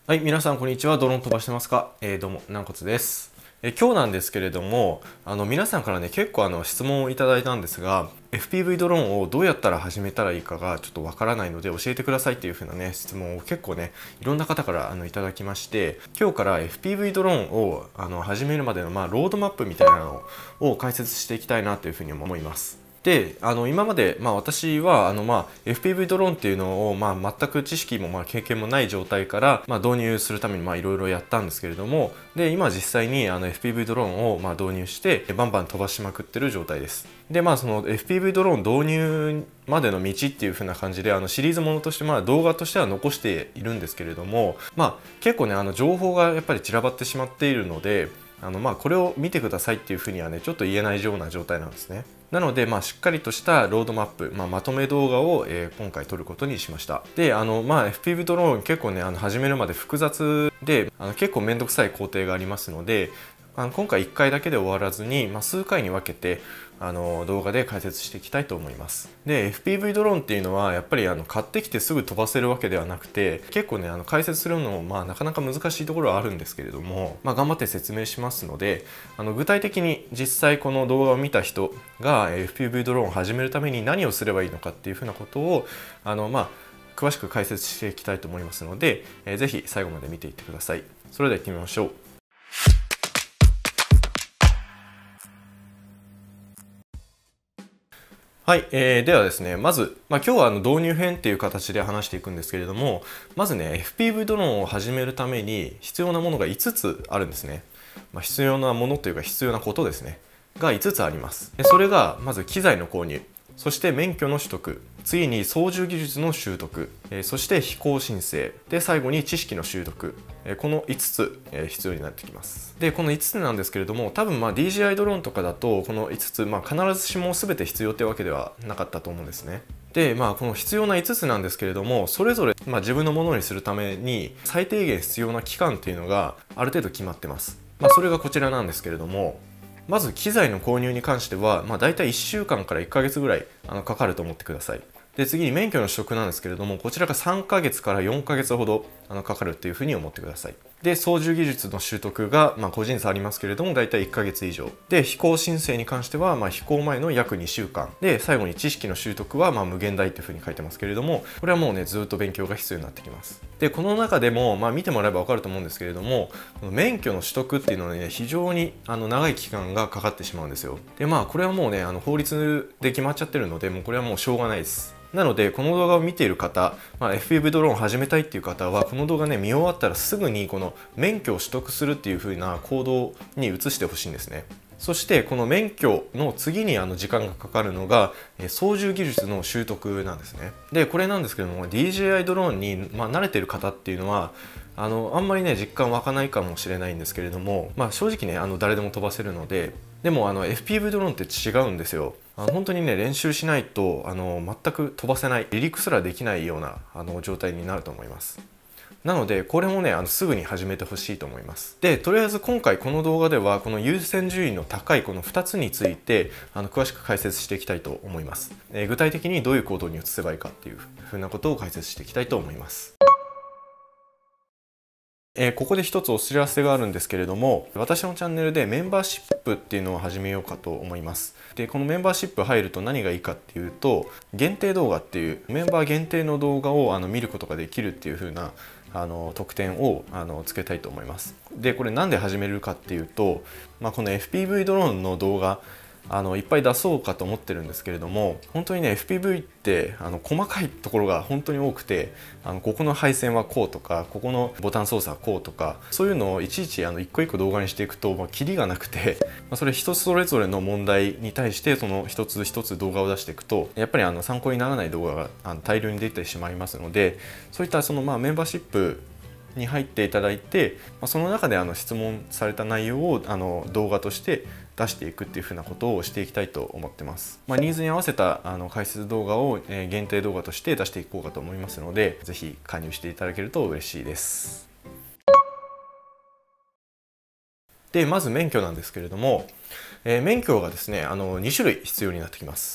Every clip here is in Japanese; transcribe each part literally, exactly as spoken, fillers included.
はい、皆さんこんにちは。ドローン飛ばしてますか？えー、どうも、軟骨です。えー、今日なんですけれども、あの皆さんからね、結構あの質問をいただいたんですが、エフピーブイ ドローンをどうやったら始めたらいいかがちょっとわからないので教えてくださいっていう風なね、質問を結構ね、いろんな方からあのいただきまして、今日から エフピーブイ ドローンをあの始めるまでのまあロードマップみたいなのを解説していきたいなという風に思います。であの今まで、まあ、私はあの、まあ、エフピーブイ ドローンっていうのを、まあ、全く知識も、まあ、経験もない状態から、まあ、導入するためにいろいろやったんですけれども、で今実際にあの エフピーブイ ドローンを、まあ、導入してバンバン飛ばしまくってる状態です。でまあその エフピーブイ ドローン導入までの道っていう風な感じであのシリーズものとして、まあ、動画としては残しているんですけれども、まあ、結構ねあの情報がやっぱり散らばってしまっているので、あのまあこれを見てくださいっていうふうにはねちょっと言えないような状態なんですね。なので、まあ、しっかりとしたロードマップ、まあ、まとめ動画を、えー、今回撮ることにしました。であの、まあ、エフピーブイ ドローン結構ねあの始めるまで複雑であの結構めんどくさい工程がありますので、あの今回いっかいだけで終わらずに、まあ、数回に分けてあの動画で解説していきたいと思います。で エフピーブイ ドローンっていうのはやっぱりあの買ってきてすぐ飛ばせるわけではなくて、結構ねあの解説するのもまあなかなか難しいところはあるんですけれども、まあ、頑張って説明しますので、あの具体的に実際この動画を見た人が エフピーブイ ドローンを始めるために何をすればいいのかっていうふうなことをあのまあ詳しく解説していきたいと思いますので、えー、ぜひ最後まで見ていってください。それでは行ってみましょう。はい、えー、ではですね、まず、まあ、今日はあの導入編っていう形で話していくんですけれども、まずね エフピーブイ ドローンを始めるために必要なものがいつつあるんですね。まあ、必要なものというか必要なことですねがいつつあります。でそれがまず機材の購入、そして免許の取得、次に操縦技術の習得、えー、そして飛行申請で最後に知識の習得、えー、このいつつ、えー、必要になってきます。でこのいつつなんですけれども、多分まあ ディージェーアイ ドローンとかだとこのいつつ、まあ、必ずしも全て必要ってわけではなかったと思うんですね。でまあこの必要ないつつなんですけれども、それぞれ、まあ、自分のものにするために最低限必要な期間っていうのがある程度決まってます。まあ、それがこちらなんですけれども、まず機材の購入に関しては、まあ、大体いっしゅうかんからいっかげつぐらいあのかかると思ってください。で次に免許の取得なんですけれども、こちらがさんかげつからよんかげつほどあのかかるっていうふうに思ってください。で操縦技術の習得が、まあ、個人差ありますけれども大体いっかげつ以上で、飛行申請に関しては、まあ、飛行前の約にしゅうかんで、最後に知識の習得は、まあ、無限大っていうふうに書いてますけれども、これはもうねずっと勉強が必要になってきます。でこの中でも、まあ、見てもらえば分かると思うんですけれども、この免許の取得っていうのはね非常にあの長い期間がかかってしまうんですよ。でまあこれはもうねあの法律で決まっちゃってるので、もうこれはもうしょうがないです。なのでこの動画を見ている方、まあ、エフピーブイ ドローンを始めたいっていう方はこの動画ね見終わったらすぐにこの免許を取得するっていう風な行動に移してほしいんですね。そしてこの免許の次にあの時間がかかるのが操縦技術の習得なんですね。でこれなんですけども ディージェーアイ ドローンに、まあ、慣れてる方っていうのはあのあんまりね実感湧かないかもしれないんですけれども、まあ、正直ねあの誰でも飛ばせるので、でもあの エフピーブイ ドローンって違うんですよ。あの本当にね練習しないとあの全く飛ばせない、離陸すらできないようなあの状態になると思います。なのでこれもねあのすぐに始めてほしいと思います。でとりあえず今回この動画ではこの優先順位の高いこのふたつについてあの詳しく解説していきたいと思います。えー、具体的にどういう行動に移せばいいかっていうふうなことを解説していきたいと思います。えー、ここで一つお知らせがあるんですけれども、私のチャンネルでメンバーシップっていうのを始めようかと思います。でこのメンバーシップ入ると何がいいかっていうと、限定動画っていうメンバー限定の動画をあの見ることができるっていう風なあの特典をあのつけたいと思います。でこれなんで始めるかっていうと、まあ、この エフピーブイ ドローンの動画あのいっぱい出そうかと思ってるんですけれども、本当にね エフピーブイ ってあの細かいところが本当に多くて、あのここの配線はこうとか、ここのボタン操作はこうとか、そういうのをいちいちあの一個一個動画にしていくと、まあ、キリがなくて、まあ、それ一つそれぞれの問題に対してその一つ一つ動画を出していくと、やっぱりあの参考にならない動画があの大量に出てしまいますので、そういったそのまあメンバーシップに入っていただいて、その中であの質問された内容をあの動画として出していくっていうふうなことをしていきたいと思ってます。まあ、ニーズに合わせたあの解説動画を、えー、限定動画として出していこうかと思いますので、ぜひ加入していただけると嬉しいです。でまず免許なんですけれども、えー、免許がですねあのにしゅるい必要になってきます。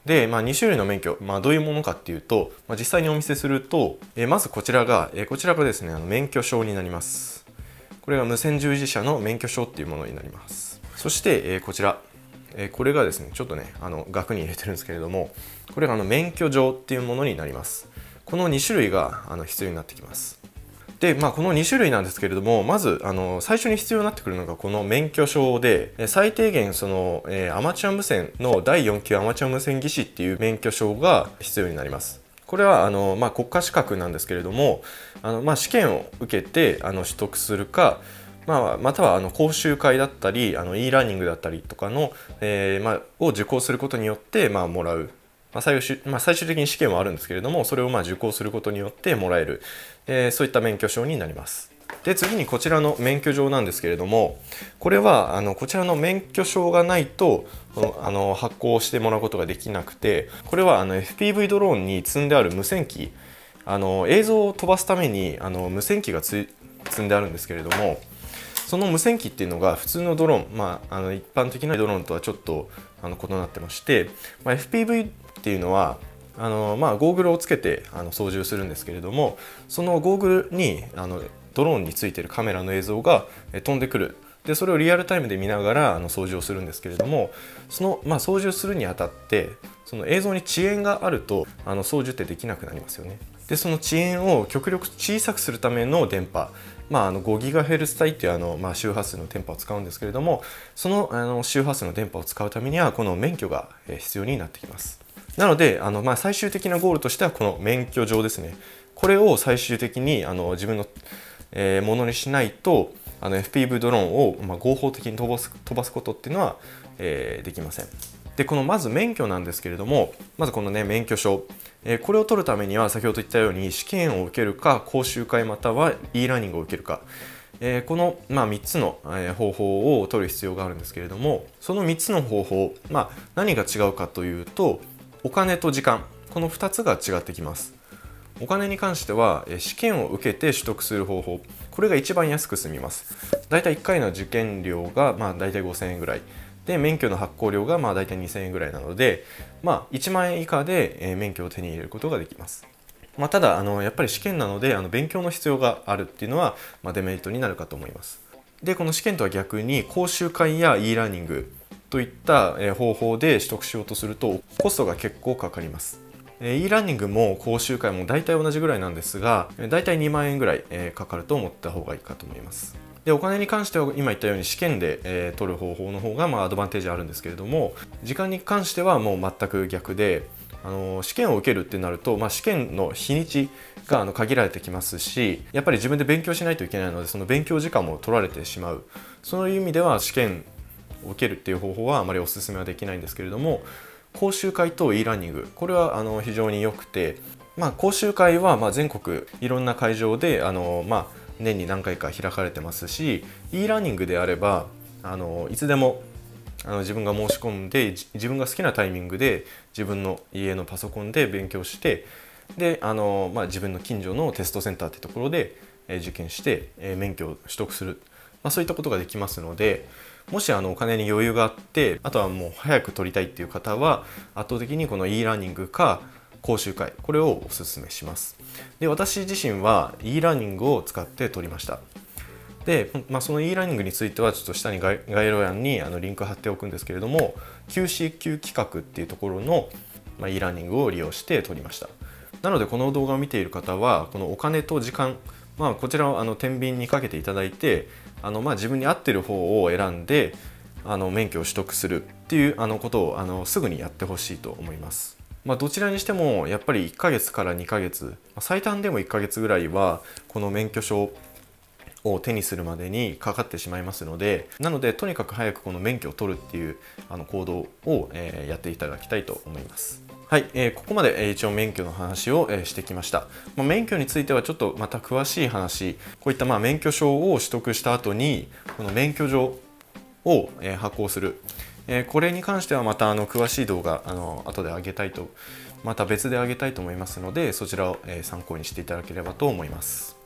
で、まあ、に種類の免許、まあ、どういうものかっていうと、まあ、実際にお見せすると、えー、まずこちらが、えー、こちらがですね、あの免許証になります。これが無線従事者の免許証っていうものになります。そして、えー、こちら、えー、これがですね、ちょっとね、あの額に入れてるんですけれども、これがあの免許状っていうものになります。このに種類があの必要になってきます。で、まあ、このに種類なんですけれども、まずあの最初に必要になってくるのがこの免許証で、最低限その、えー、アマチュア無線のだいよん級アマチュア無線技師っていう免許証が必要になります。これはあの、まあ、国家資格なんですけれども、あの、まあ、試験を受けてあの取得するか、まあ、またはあの講習会だったりあの e ラーニングだったりとかの、えーまあ、を受講することによって、まあ、もらう。まあ、最終まあ、最終的に試験はあるんですけれども、それをまあ受講することによってもらえる、えー、そういった免許証になります。で、次にこちらの免許状なんですけれども、これはあのこちらの免許証がないとあの発行してもらうことができなくて、これはあの エフピーブイ ドローンに積んである無線機、あの映像を飛ばすためにあの無線機がつ積んであるんですけれども、その無線機っていうのが普通のドローン、まあ、あの一般的なドローンとはちょっとあの異なってまして、まあ、エフピーブイ っていうのはあの、まあ、ゴーグルをつけてあの操縦するんですけれども、そのゴーグルにあのドローンについているカメラの映像が飛んでくる。でそれをリアルタイムで見ながらあの操縦をするんですけれども、その、まあ、操縦するにあたってその映像に遅延があるとあの操縦ってできなくなりますよね。でその遅延を極力小さくするための電波、まあ、あの ごギガヘルツ 帯っていうあの、まあ、周波数の電波を使うんですけれども、その、あの周波数の電波を使うためにはこの免許が必要になってきます。なのであの、まあ、最終的なゴールとしてはこの免許状ですね。これを最終的にあの自分の、えー、ものにしないとあの エフピーブイ ドローンを、まあ、合法的に飛ばす、飛ばすことっていうのは、えー、できません。でこのまず免許なんですけれども、まずこのね免許証、えー、これを取るためには先ほど言ったように試験を受けるか講習会または e ラーニングを受けるか、えー、この、まあ、みっつの、えー、方法を取る必要があるんですけれども、そのみっつの方法、まあ、何が違うかというとお金と時間、このふたつが違ってきます。お金に関しては試験を受けて取得する方法、これが一番安く済みます。だいたいいっかいの受験料がまあだいたいごせんえんぐらいで、免許の発行料がまあだいたいにせんえんぐらいなので、まあ、いちまんえん以下で免許を手に入れることができます。まあ、ただあのやっぱり試験なのであの勉強の必要があるっていうのは、まあ、デメリットになるかと思います。でこの試験とは逆に講習会や e ラーニングといった方法で取得しようとするとコストが結構かかります。e ラーニングも講習会も大体同じぐらいなんですが、大体にまんえんぐらいかかると思った方がいいかと思います。でお金に関しては今言ったように試験で、えー、取る方法の方がまあアドバンテージあるんですけれども、時間に関してはもう全く逆で、あの試験を受けるってなると、まあ、試験の日にちがあの限られてきますし、やっぱり自分で勉強しないといけないのでその勉強時間も取られてしまう。そういう意味では試験を受けるっていう方法はあまりお勧めはできないんですけれども、講習会と e ラーニング、これはあの非常に良くて、まあ、講習会はまあ全国いろんな会場であの、まあ、年に何回か開かれてますし、 e ラーニングであればあのいつでもあの自分が申し込んで自分が好きなタイミングで自分の家のパソコンで勉強して、であの、まあ、自分の近所のテストセンターっていうところで受験して免許を取得する、まあ、そういったことができますので、もしあのお金に余裕があってあとはもう早く取りたいっていう方は圧倒的にこの e ラーニングか講習会、これをお勧めします。で私自身は e ラーニングを使って取りました。で、まあ、その e ラーニングについてはちょっと下に概要欄にあのリンク貼っておくんですけれども、 キューシーキュー 企画っていうところの、まあ、e ラーニングを利用して取りました。なのでこの動画を見ている方はこのお金と時間、まあ、こちらをあの天秤にかけていただいて、あのまあ自分に合ってる方を選んであの免許を取得するっていうあのことをあのすぐにやってほしいと思います。まあ、どちらにしてもやっぱりいっかげつからにかげつ、最短でもいっかげつぐらいはこの免許証を手にするまでにかかってしまいますので、なのでとにかく早くこの免許を取るっていうあの行動を、えー、やっていただきたいと思います。はい、えー、ここまで、えー、一応免許の話を、えー、してきました。まあ、免許についてはちょっとまた詳しい話、こういったまあ免許証を取得した後にこの免許状を、えー、発行する、えー、これに関してはまたあの詳しい動画あの後で上げたいと、また別で上げたいと思いますので、そちらを、えー、参考にしていただければと思います。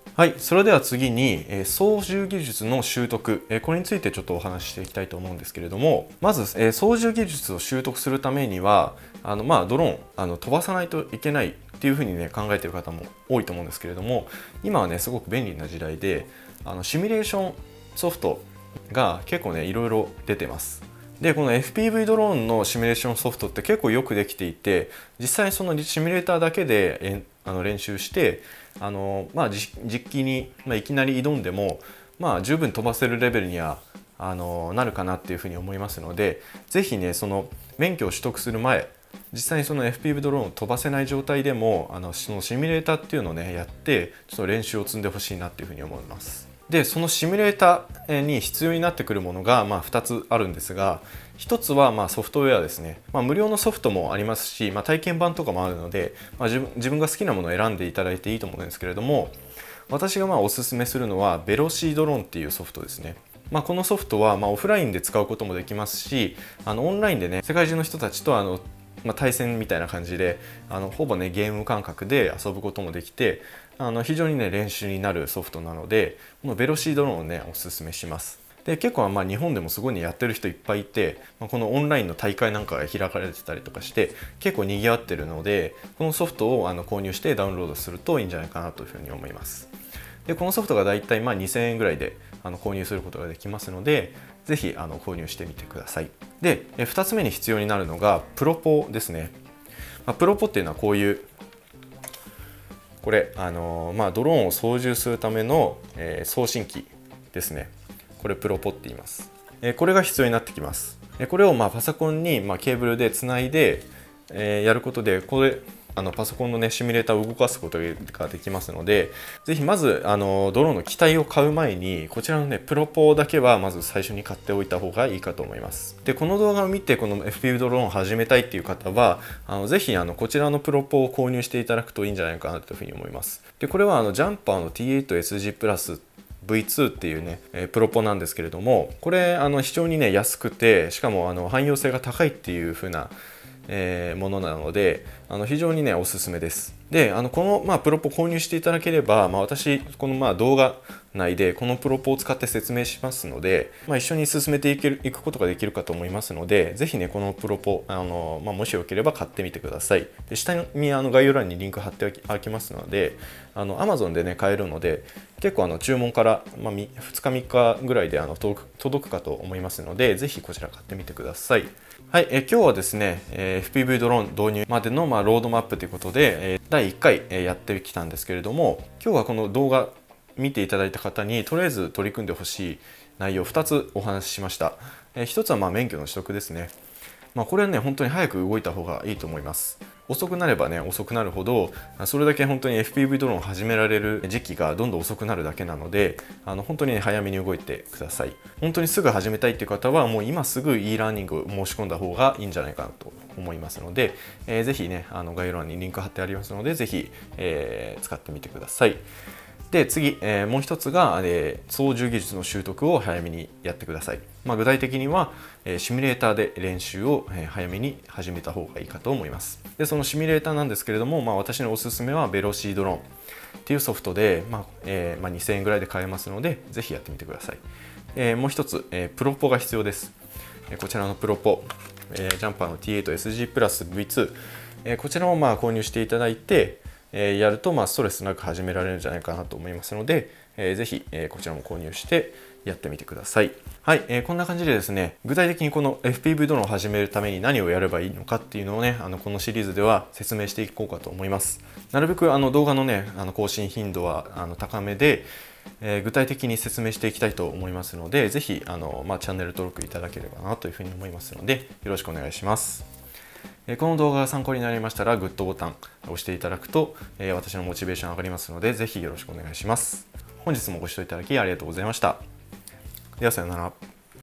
はい、それでは次に、えー、操縦技術の習得、えー、これについてちょっとお話ししていきたいと思うんですけれども、まず、えー、操縦技術を習得するためにはあの、まあ、ドローンあの飛ばさないといけないっていうふうにね考えている方も多いと思うんですけれども、今はねすごく便利な時代で、あのシミュレーションソフトが結構ねいろいろ出てます。でこの エフピーブイ ドローンのシミュレーションソフトって結構よくできていて、実際そのシミュレーターだけでえあの練習してあの、まあ、実機に、まあ、いきなり挑んでも、まあ、十分飛ばせるレベルにはあのなるかなっていうふうに思いますので、ぜひねその免許を取得する前、実際にその エフピーブイ ドローンを飛ばせない状態でもあのそのシミュレーターっていうのをねやってちょっと練習を積んでほしいなっていうふうに思います。でそのシミュレーターに必要になってくるものが、まあ、ふたつあるんですが、ひとつはまあソフトウェアですね。まあ、無料のソフトもありますし、まあ、体験版とかもあるので、まあ、自分自分が好きなものを選んでいただいていいと思うんですけれども、私がまあおすすめするのはベロシードローンっていうソフトですね。まあ、このソフトはまあオフラインで使うこともできますし、あのオンラインでね世界中の人たちとあのまあ、対戦みたいな感じであのほぼねゲーム感覚で遊ぶこともできて、あの非常にね練習になるソフトなので、このベロシードローンをねおすすめします。で結構まあ日本でもすごいねやってる人いっぱいいて、まあ、このオンラインの大会なんかが開かれてたりとかして結構にぎわってるので、このソフトをあの購入してダウンロードするといいんじゃないかなというふうに思います。でこのソフトがだいたいまあにせんえんぐらいであの購入することができますので、ぜひあの購入してみてください。でふたつめに必要になるのがプロポですね。まあ、プロポっていうのはこういうこれあのー、まあドローンを操縦するための、えー、送信機ですね。これプロポって言います。えー、これが必要になってきます。えー、これをまあパソコンにまあケーブルでつないで、えー、やることでこれあのパソコンのねシミュレーターを動かすことができますので、ぜひまずあのドローンの機体を買う前にこちらのねプロポだけはまず最初に買っておいた方がいいかと思います。でこの動画を見てこの エフピーブイ ドローンを始めたいっていう方はあのぜひあのこちらのプロポを購入していただくといいんじゃないかなというふうに思います。でこれはあのジャンパーの ティーエイトエスジー プラスブイツー っていうね、えー、プロポなんですけれども、これあの非常にね安くて、しかもあの汎用性が高いっていう風なえー、ものなので、あの非常にねおすすめです。であのこの、まあ、プロポ購入していただければ、まあ、私このまあ動画内でこのプロポを使って説明しますので、まあ、一緒に進めていけるいくことができるかと思いますので、ぜひねこのプロポあの、まあ、もしよければ買ってみてください。で下にあの概要欄にリンク貼っておきますので、あの Amazon でね買えるので、結構あの注文から、まあ、ふつかみっかぐらいであの届く、届くかと思いますので、ぜひこちら買ってみてください。はい、え今日はですね、えー、エフピーブイ ドローン導入までの、まあ、ロードマップということで、えー、だいいっかい、えー、やってきたんですけれども、今日はこの動画見ていただいた方にとりあえず取り組んでほしい内容ふたつお話ししました。えー、ひとつはまあ免許の取得ですね。まあ、これはね本当に早く動いた方がいいと思います。遅くなればね遅くなるほど、それだけ本当に エフピーブイ ドローンを始められる時期がどんどん遅くなるだけなので、あの本当に、ね、早めに動いてください。本当にすぐ始めたいっていう方はもう今すぐ e ラーニングを申し込んだ方がいいんじゃないかなと思いますので、えー、ぜひねあの概要欄にリンク貼ってありますので、ぜひ、えー、使ってみてください。で次、えー、もう一つが、えー、操縦技術の習得を早めにやってください。まあ、具体的には、えー、シミュレーターで練習を、えー、早めに始めた方がいいかと思います。でそのシミュレーターなんですけれども、まあ、私のおすすめはベロシードローンっていうソフトで、まあえーまあ、にせんえんぐらいで買えますので、ぜひやってみてください。えー、もう一つ、えー、プロポが必要です。えー、こちらのプロポ、えー、ジャンパーの ティーエイトエスジー プラス ブイツー、えー、こちらもまあ購入していただいて、えー、やるとまあストレスなく始められるんじゃないかなと思いますので、えー、ぜひ、えー、こちらも購入してやってみてください。はい、えー、こんな感じでですね、具体的にこの エフピーブイ ドローンを始めるために何をやればいいのかっていうのをね、あのこのシリーズでは説明していこうかと思います。なるべくあの動画のね、あの更新頻度はあの高めで、えー、具体的に説明していきたいと思いますので、ぜひあの、まあ、チャンネル登録いただければなというふうに思いますので、よろしくお願いします。この動画が参考になりましたらグッドボタンを押していただくと私のモチベーション上がりますので、ぜひよろしくお願いします。本日もご視聴いただきありがとうございました。ではさようなら。